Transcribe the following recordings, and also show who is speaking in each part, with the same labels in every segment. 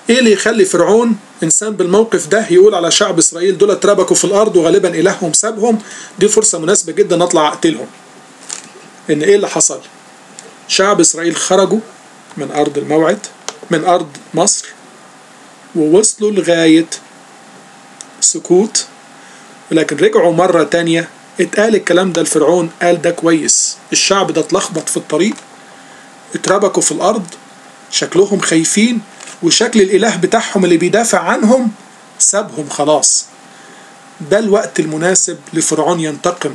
Speaker 1: ايه اللي يخلي فرعون انسان بالموقف ده يقول على شعب اسرائيل دول اتربكوا في الارض وغالبا الههم سابهم؟ دي فرصة مناسبة جدا اطلع اقتلهم. ان ايه اللي حصل؟ شعب اسرائيل خرجوا من ارض الموعد، من ارض مصر، ووصلوا لغاية سكوت، ولكن رجعوا مرة تانية. اتقال الكلام ده لفرعون، قال ده كويس، الشعب ده اتلخبط في الطريق، اتربكوا في الارض، شكلهم خايفين، وشكل الاله بتاعهم اللي بيدافع عنهم سابهم خلاص. ده الوقت المناسب لفرعون ينتقم.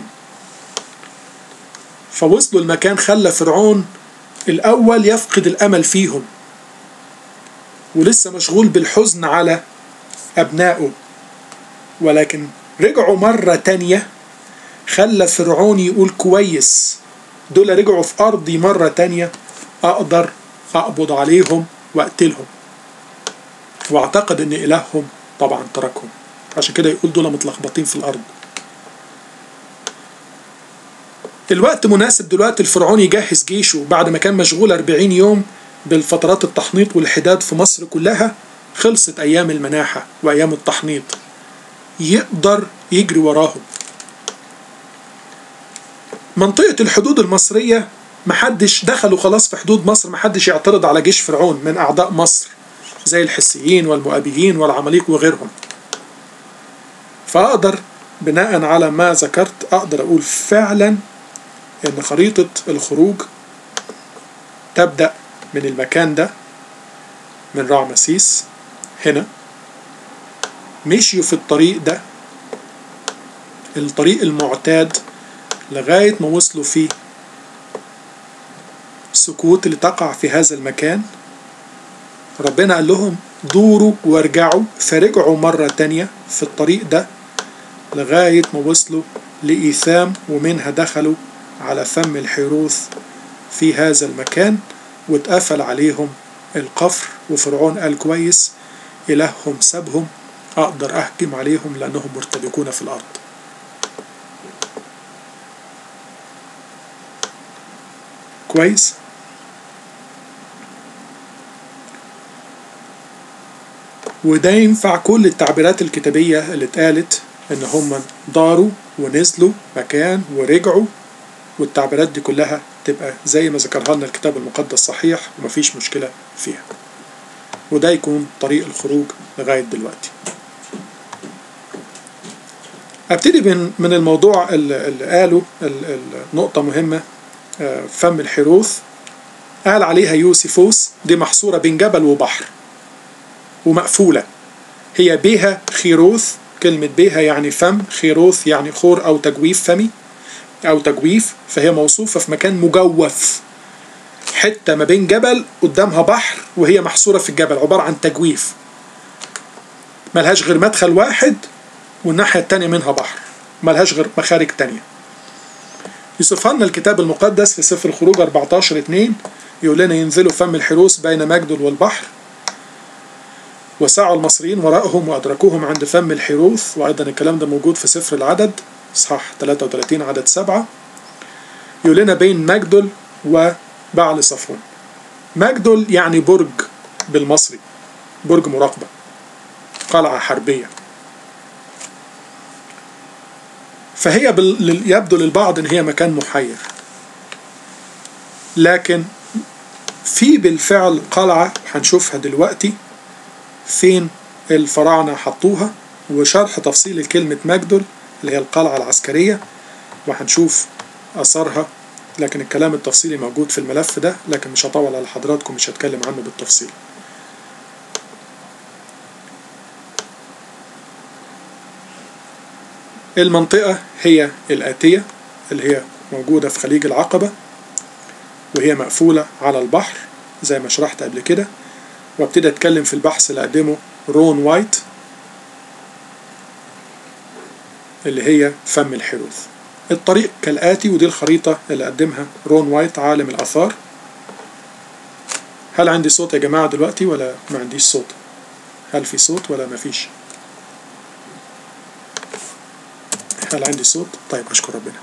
Speaker 1: فوصلوا المكان خلى فرعون الاول يفقد الامل فيهم، ولسه مشغول بالحزن على ابنائه، ولكن رجعوا مرة تانية خلى فرعون يقول كويس، دول رجعوا في ارضي مرة تانية، اقدر اقبض عليهم واقتلهم. واعتقد ان الههم طبعا تركهم، عشان كده يقول دول متلخبطين في الارض. الوقت مناسب دلوقتي الفرعون يجهز جيشه بعد ما كان مشغول 40 يوم بالفترات التحنيط والحداد في مصر كلها. خلصت ايام المناحة وايام التحنيط، يقدر يجري وراهم. منطقة الحدود المصرية محدش دخلوا خلاص في حدود مصر، محدش يعترض على جيش فرعون من اعداء مصر زي الحسيين والمؤابيين والعماليق وغيرهم. فاقدر بناء على ما ذكرت اقدر اقول فعلا ان خريطة الخروج تبدأ من المكان ده، من رعمسيس هنا، مشيوا في الطريق ده، الطريق المعتاد، لغاية ما وصلوا فيه سكوت اللي تقع في هذا المكان. ربنا قال لهم دوروا وارجعوا، فرجعوا مرة تانية في الطريق ده لغاية ما وصلوا لإيثام، ومنها دخلوا على فم الحيروث في هذا المكان، واتقفل عليهم القفر. وفرعون قال كويس، إلههم سابهم، أقدر أهجم عليهم لأنهم مرتبكون في الأرض. كويس؟ وده ينفع كل التعبيرات الكتابية اللي اتقالت ان هم داروا ونزلوا مكان ورجعوا، والتعبيرات دي كلها تبقى زي ما ذكرها لنا الكتاب المقدس صحيح ومفيش مشكلة فيها. وده يكون طريق الخروج لغاية دلوقتي. ابتدي من الموضوع اللي قاله النقطة مهمة. فم الحيروث قال عليها يوسيفوس، دي محصورة بين جبل وبحر ومقفولة. هي بيها خيروث، كلمة بيها يعني فم، خيروث يعني خور أو تجويف فمي أو تجويف، فهي موصوفة في مكان مجوف، حتة ما بين جبل قدامها بحر وهي محصورة في الجبل، عبارة عن تجويف ملهاش غير مدخل واحد والناحية التانية منها بحر، ملهاش غير مخارج تانية. يوصفها لنا الكتاب المقدس في سفر الخروج 14:2، يقول لنا ينزلوا فم الحروس بين مجدل والبحر، وسعوا المصريين وراءهم وأدركوهم عند فم الحيروث. وأيضا الكلام ده موجود في سفر العدد إصحاح 33 عدد 7. يقول لنا بين مجدل وبعل صفون. مجدل يعني برج بالمصري، برج مراقبة، قلعة حربية. فهي يبدو للبعض ان هي مكان محير، لكن في بالفعل قلعة هنشوفها دلوقتي فين الفراعنة حطوها، وشرح تفصيل الكلمة مجدل اللي هي القلعة العسكرية، وهنشوف أثرها. لكن الكلام التفصيلي موجود في الملف ده، لكن مش هطول على حضراتكم، مش هتكلم عنه بالتفصيل. المنطقة هي الآتية، اللي هي موجودة في خليج العقبة، وهي مقفولة على البحر زي ما شرحت قبل كده. وابتدي أتكلم في البحث اللي قدمه رون وايت، اللي هي فم الحيروث. الطريق كالآتي، ودي الخريطة اللي قدمها رون وايت عالم الآثار. هل عندي صوت يا جماعة دلوقتي ولا ما عنديش صوت؟ هل في صوت ولا ما فيش؟ هل عندي صوت؟ طيب أشكر ربنا.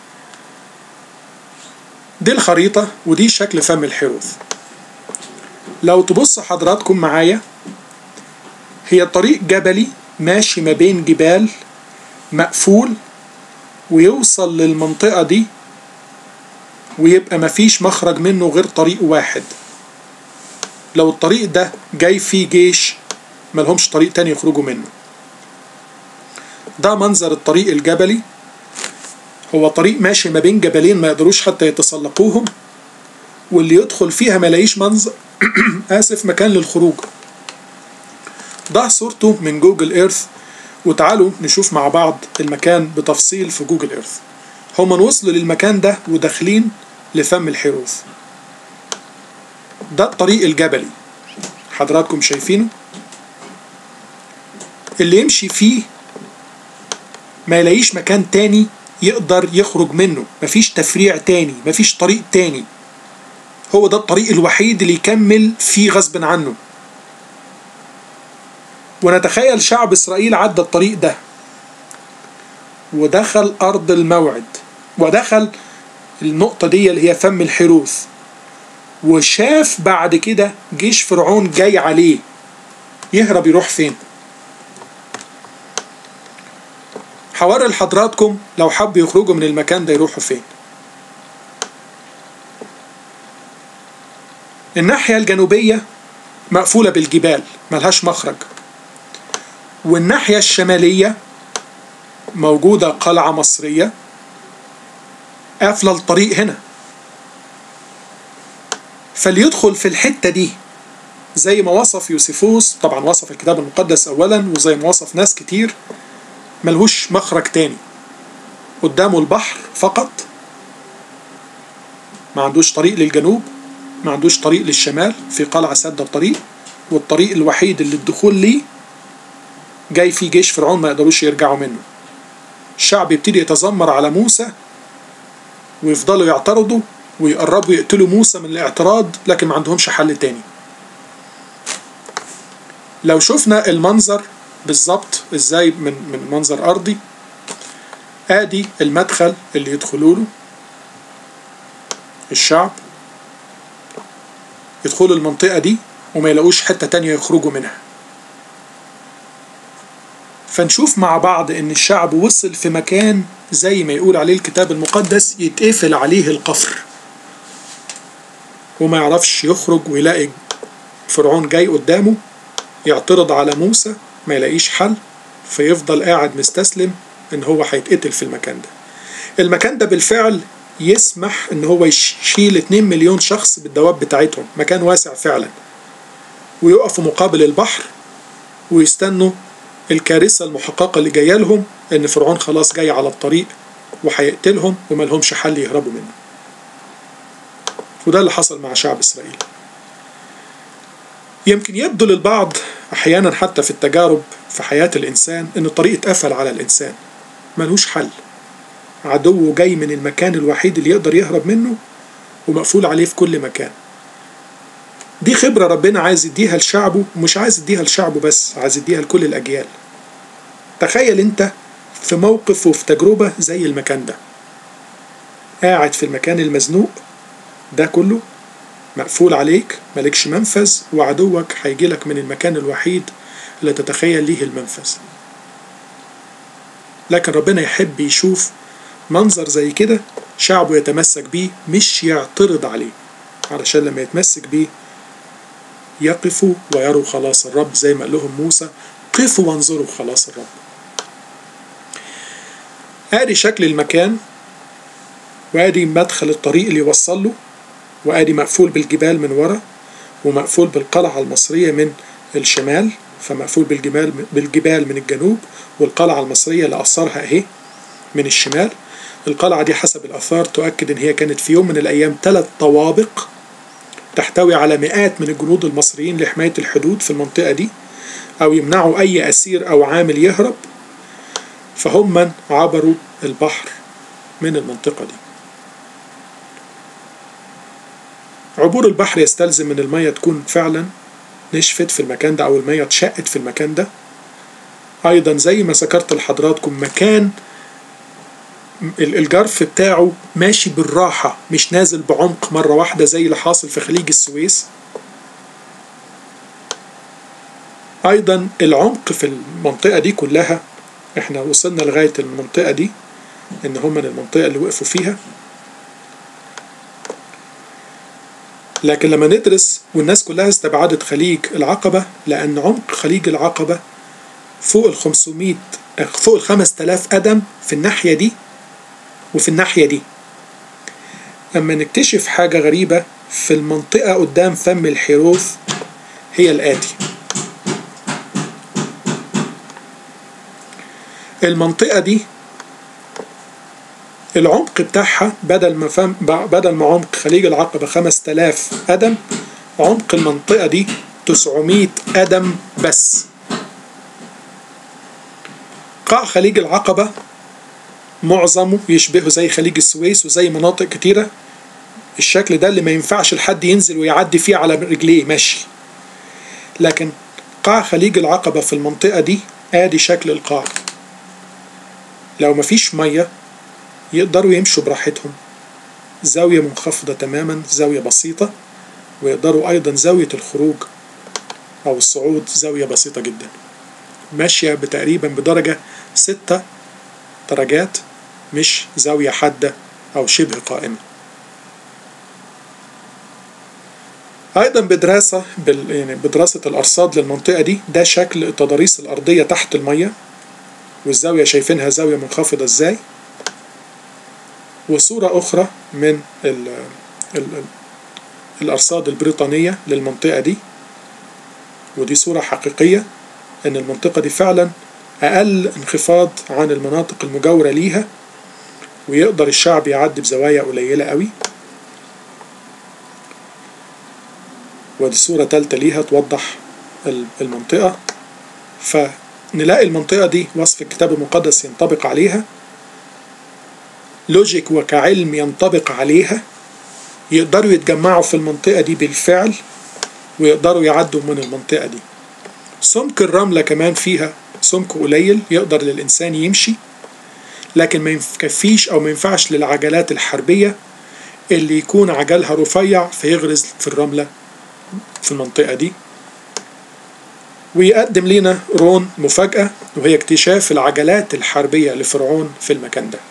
Speaker 1: دي الخريطة ودي شكل فم الحيروث. لو تبص حضراتكم معايا، هي طريق جبلي ماشي ما بين جبال مقفول، ويوصل للمنطقة دي ويبقى مفيش مخرج منه غير طريق واحد. لو الطريق ده جاي فيه جيش ملهمش طريق تاني يخرجوا منه. ده منظر الطريق الجبلي. هو طريق ماشي ما بين جبلين ما يقدروش حتى يتسلقوهم، واللي يدخل فيها ما يلاقيش منظر مكان للخروج. ده صورته من جوجل ايرث، وتعالوا نشوف مع بعض المكان بتفصيل في جوجل ايرث. هما وصلوا للمكان ده وداخلين لفم الحروث. ده الطريق الجبلي حضراتكم شايفينه، اللي يمشي فيه ما يلاقيش مكان تاني يقدر يخرج منه، مفيش تفريع تاني، مفيش طريق تاني. هو ده الطريق الوحيد اللي يكمل فيه غصب عنه. ونتخيل شعب إسرائيل عدى الطريق ده ودخل أرض الموعد، ودخل النقطة دي اللي هي فم الحروث، وشاف بعد كده جيش فرعون جاي عليه. يهرب يروح فين؟ حوار لحضراتكم لو حبوا يخرجوا من المكان ده يروحوا فين. الناحية الجنوبية مقفولة بالجبال ملهاش مخرج، والناحية الشمالية موجودة قلعة مصرية قافلة الطريق هنا. فليدخل في الحتة دي زي ما وصف يوسيفوس، طبعا وصف الكتاب المقدس أولا، وزي ما وصف ناس كتير، ملهوش مخرج تاني. قدامه البحر فقط، ما عندوش طريق للجنوب، ما عندوش طريق للشمال، في قلعة سادة الطريق، والطريق الوحيد اللي الدخول ليه جاي فيه جيش فرعون ما يقدروش يرجعوا منه. الشعب يبتدي يتذمر على موسى، ويفضلوا يعترضوا ويقربوا يقتلوا موسى من الاعتراض، لكن ما عندهمش حل تاني. لو شفنا المنظر بالظبط ازاي من منظر ارضي، ادي المدخل اللي يدخلوا له الشعب، يدخلوا المنطقة دي وما يلاقوش حتة تانية يخرجوا منها. فنشوف مع بعض ان الشعب وصل في مكان زي ما يقول عليه الكتاب المقدس يتقفل عليه القفر، وما يعرفش يخرج، ويلاقي فرعون جاي قدامه يعترض على موسى ما يلاقيش حل، فيفضل قاعد مستسلم ان هو هيتقتل في المكان ده. المكان ده بالفعل يسمح ان هو يشيل 2 مليون شخص بالدواب بتاعتهم، مكان واسع فعلا، ويقفوا مقابل البحر ويستنوا الكارثة المحققة اللي جاية لهم، ان فرعون خلاص جاي على الطريق وهيقتلهم وما لهمش حل يهربوا منه. وده اللي حصل مع شعب إسرائيل. يمكن يبدو للبعض أحيانا حتى في التجارب في حياة الإنسان إن الطريق اتقفل على الإنسان، ملوش حل، عدوه جاي من المكان الوحيد اللي يقدر يهرب منه ومقفول عليه في كل مكان. دي خبرة ربنا عايز يديها لشعبه، ومش عايز يديها لشعبه بس، عايز يديها لكل الأجيال. تخيل أنت في موقف وفي تجربة زي المكان ده، قاعد في المكان المزنوق ده كله، مقفول عليك، مالكش منفذ، وعدوك هيجيلك من المكان الوحيد اللي تتخيل ليه المنفذ. لكن ربنا يحب يشوف منظر زي كده شعبه يتمسك بيه، مش يعترض عليه، علشان لما يتمسك بيه يقفوا ويروا خلاص الرب، زي ما قال لهم موسى قفوا وانظروا خلاص الرب. ادي شكل المكان، وادي مدخل الطريق اللي يوصل له، وادي مقفول بالجبال من ورا، ومقفول بالقلعة المصرية من الشمال، فمقفول بالجبال من الجنوب، والقلعة المصرية اللي أثرها اهي من الشمال. القلعة دي حسب الآثار تؤكد إن هي كانت في يوم من الأيام 3 طوابق تحتوي على مئات من الجنود المصريين لحماية الحدود في المنطقة دي، أو يمنعوا أي أسير أو عامل يهرب. فهم من عبروا البحر من المنطقة دي. عبور البحر يستلزم ان المية تكون فعلا نشفت في المكان ده، او المية اتشقت في المكان ده. ايضا زي ما ذكرت لحضراتكم، مكان الجرف بتاعه ماشي بالراحة، مش نازل بعمق مرة واحدة زي اللي حاصل في خليج السويس. أيضا العمق في المنطقة دي كلها، احنا وصلنا لغاية المنطقة دي، إن هم من المنطقة اللي وقفوا فيها. لكن لما ندرس والناس كلها استبعدت خليج العقبة، لأن عمق خليج العقبة فوق 5000 قدم في الناحية دي وفي الناحية دي. أما نكتشف حاجة غريبة في المنطقة قدام فم الحروث هي الآتي: المنطقة دي العمق بتاعها بدل ما عمق خليج العقبة 5000 قدم، عمق المنطقة دي 900 قدم بس. قاع خليج العقبة معظمه يشبهه زي خليج السويس وزي مناطق كتيرة، الشكل ده اللي ما ينفعش لحد ينزل ويعدي فيه على رجليه ماشي. لكن قاع خليج العقبة في المنطقة دي ادي شكل القاع. لو مفيش مية يقدروا يمشوا براحتهم، زاوية منخفضة تماما، زاوية بسيطة، ويقدروا أيضا زاوية الخروج أو الصعود زاوية بسيطة جدا، ماشية بتقريبا بدرجة 6 درجات، مش زاوية حادة أو شبه قائمة. أيضا بدراسة بدراسة الأرصاد للمنطقة دي، ده شكل التضاريس الأرضية تحت المية، والزاوية شايفينها زاوية منخفضة إزاي. وصورة أخرى من الأرصاد البريطانية للمنطقة دي، ودي صورة حقيقية أن المنطقة دي فعلا أقل انخفاض عن المناطق المجاورة ليها، ويقدر الشعب يعدي بزوايا قليلة قوي. ودي صورة تالتة ليها توضح المنطقة. فنلاقي المنطقة دي وصف الكتاب المقدس ينطبق عليها، لوجيك وكعلم ينطبق عليها، يقدروا يتجمعوا في المنطقة دي بالفعل ويقدروا يعدوا من المنطقة دي. سمك الرملة كمان فيها سمك قليل يقدر للإنسان يمشي، لكن ما يكفيش أو ما ينفعش للعجلات الحربية اللي يكون عجلها رفيع فيغرز في الرملة في المنطقة دي. ويقدم لنا رون مفاجأة، وهي اكتشاف العجلات الحربية لفرعون في المكان ده.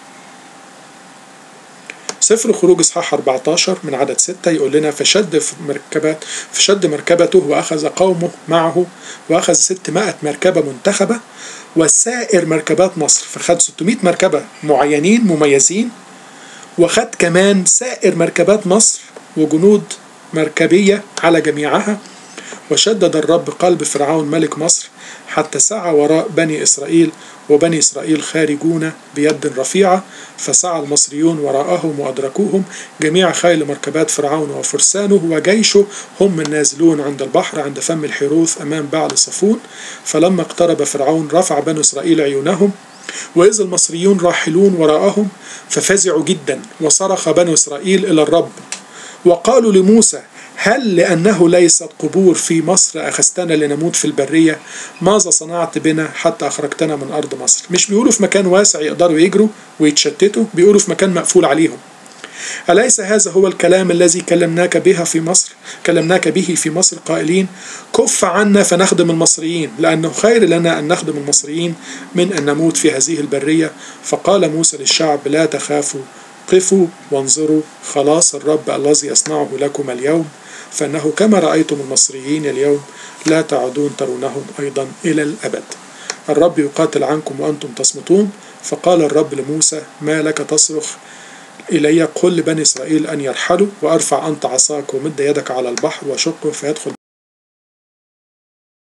Speaker 1: سفر خروج إصحاح 14 من عدد 6 يقول لنا: فشد مركبته وأخذ قومه معه، وأخذ 600 مركبة منتخبة وسائر مركبات مصر. فخد 600 مركبة معينين مميزين، وخد كمان سائر مركبات مصر وجنود مركبية على جميعها. وشدد الرب قلب فرعون ملك مصر حتى سعى وراء بني إسرائيل، وبني إسرائيل خارجون بيد رفيعة، فسعى المصريون وراءهم وأدركوهم، جميع خيل مركبات فرعون وفرسانه وجيشه هم النازلون عند البحر عند فم الحروث أمام بعل صفون. فلما اقترب فرعون رفع بني إسرائيل عيونهم، وإذ المصريون راحلون وراءهم، ففزعوا جدا، وصرخ بني إسرائيل إلى الرب وقالوا لموسى: هل لأنه ليست قبور في مصر أخذتنا لنموت في البرية؟ ماذا صنعت بنا حتى أخرجتنا من أرض مصر؟ مش بيقولوا في مكان واسع يقدروا يجروا ويتشتتوا، بيقولوا في مكان مقفول عليهم. أليس هذا هو الكلام الذي كلمناك به في مصر قائلين: كف عنا فنخدم المصريين، لأنه خير لنا أن نخدم المصريين من أن نموت في هذه البرية. فقال موسى للشعب: لا تخافوا، قفوا وانظروا خلاص الرب الذي يصنعه لكم اليوم، فإنه كما رأيتم المصريين اليوم لا تعودون ترونهم أيضا إلى الأبد. الرب يقاتل عنكم وأنتم تصمتون. فقال الرب لموسى: ما لك تصرخ إلي؟ قل لبني إسرائيل أن يرحلوا، وأرفع أنت عصاك ومد يدك على البحر وشقه فيدخل